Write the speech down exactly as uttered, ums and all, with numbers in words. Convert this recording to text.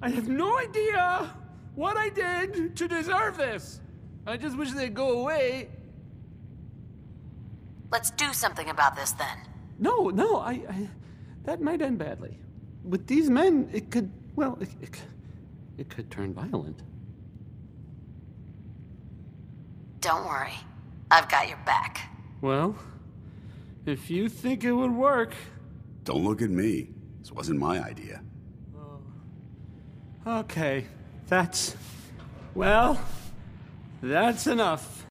I have no idea what I did to deserve this. I just wish they'd go away. Let's do something about this then. No, no, I, I that might end badly. With these men, it could, well, it, it, it could turn violent. Don't worry. I've got your back. Well, if you think it would work... Don't look at me. This wasn't my idea. Okay, that's... Well, that's enough.